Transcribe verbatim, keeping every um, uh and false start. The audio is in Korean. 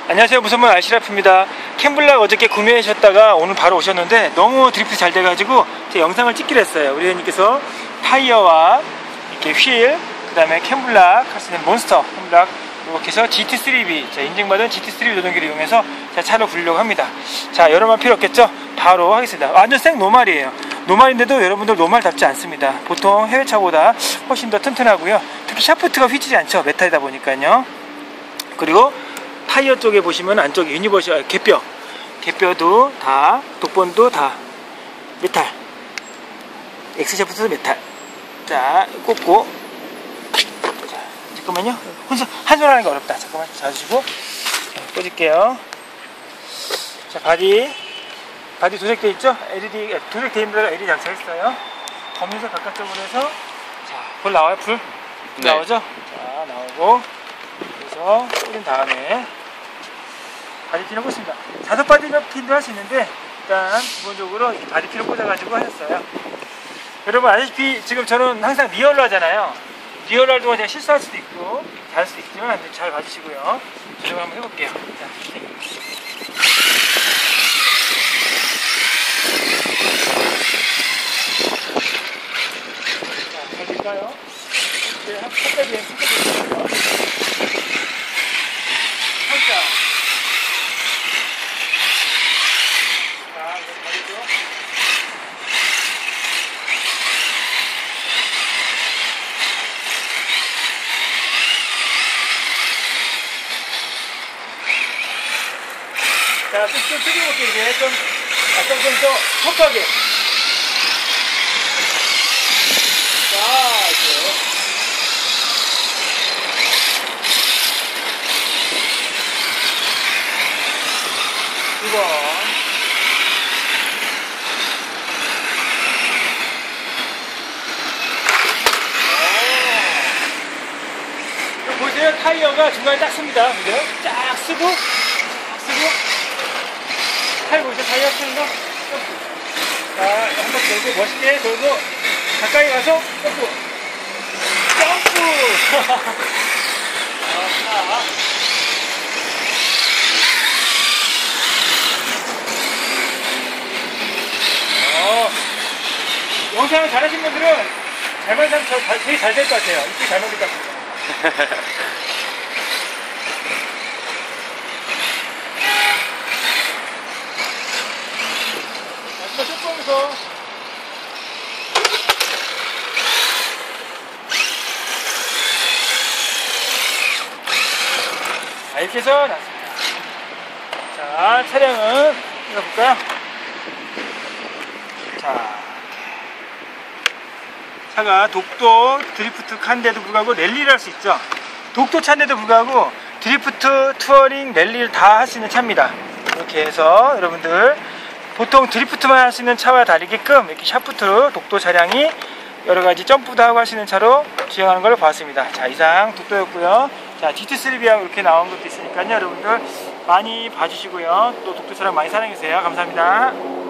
안녕하세요, 무선문 알씨라프입니다. 캠블락 어저께 구매하셨다가 오늘 바로 오셨는데 너무 드리프트 잘 돼가지고 제 영상을 찍기로 했어요. 우리 회원님께서 타이어와 이렇게 휠, 그 다음에 캠블락 할 수 있는 몬스터 캠블락, 이렇게 해서 지티 쓰리 비, 자, 인증받은 지티 쓰리 비 노동기를 이용해서 제 차로 부르려고 합니다. 자, 여러분 필요 없겠죠? 바로 하겠습니다. 완전 생 노말이에요. 노말인데도 여러분들 노말답지 않습니다. 보통 해외차보다 훨씬 더 튼튼하고요. 특히 샤프트가 휘지지 않죠, 메탈이다 보니까요. 그리고 타이어 쪽에 보시면 안쪽에 유니버셜 갯뼈, 갯뼈도 다, 독본도 다 메탈, X샤프트도 메탈. 자, 꽂고, 자, 잠깐만요. 혼자 한손 하는 게 어렵다. 잠깐만 잡으시고 꽂을게요. 자, 바디 바디 도색되어 있죠? 엘이디 도색되어 있는 데가 엘이디 장착했어요. 검은색 바깥쪽으로 해서, 자, 불 나와요. 불, 불 네. 나오죠? 자, 나오고, 그래서 꽂은 다음에 바디핀을 꽂습니다. 자석 바디핀도 할 수 있는데 일단 기본적으로 이 바디핀을 꽂아가지고 하셨어요. 여러분 아시다시피 지금 저는 항상 리얼로 하잖아요. 리얼로 할 동안 제가 실수할 수도 있고 잘할 수도 있지만 잘 봐주시고요. 조정을 한번 해볼게요. 자, 자, 해볼까요? 이제 한 컵까지 섞어주세요. 살짝. 자, 좀, 좀 뜯어볼게요, 이제. 좀, 약간 좀 더 톡하게. 자, 이제. 두 번. 오. 보세요, 타이어가 중간에 딱 씁니다. 보세요? 쫙 쓰고, 쫙 쓰고. 타이어 보세요, 타이어 쓰는 거? 점프. 자, 한 바퀴 돌고, 멋있게 돌고, 가까이 가서, 점프. 점프! 자, 어, 영상을 잘하신 분들은 잘만 사면 되게 잘 될 것 같아요. 이렇게 잘 만들 것 같아요. 조금더 자, 이렇게 해서 났습니다. 자, 차량은 읽어볼까요? 자, 차가 독도 드리프트 차인데도 불구하고 랠리를 할 수 있죠. 독도 차인데도 불구하고 드리프트, 투어링, 랠리를 다 할 수 있는 차입니다. 이렇게 해서 여러분들 보통 드리프트만 할 수 있는 차와 다르게끔 이렇게 샤프트로 독도 차량이 여러가지 점프도 하고 할 수 있는 차로 주행하는 걸 보았습니다. 자, 이상 독도였고요. 자, 지티 쓰리 비하고 이렇게 나온 것도 있으니까요. 여러분들 많이 봐주시고요. 또 독도 차량 많이 사랑해주세요. 감사합니다.